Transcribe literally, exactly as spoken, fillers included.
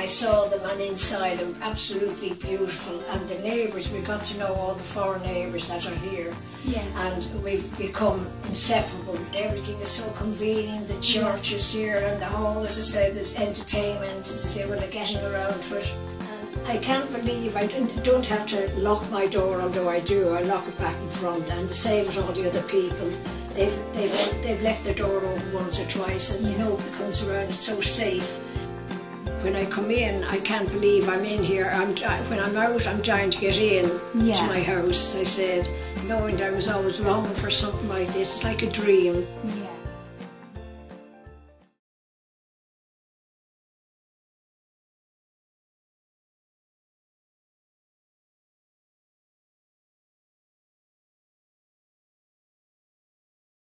I saw them, and inside them, absolutely beautiful. And the neighbours, we got to know all the foreign neighbours that are here. Yeah. And we've become inseparable. Everything is so convenient. The church is here, and the hall, as I said, there's entertainment, and to say, well, they're getting around to it. And I can't believe I don't have to lock my door, although I do. I lock it back in front, and the same with all the other people. They've, they've, they've left their door open once or twice, and you know, it comes around, it's so safe. When I come in, I can't believe I'm in here. I'm, when I'm out, I'm trying to get in yeah. to my house, as I said, knowing that I was always longing for something like this. It's like a dream. Yeah.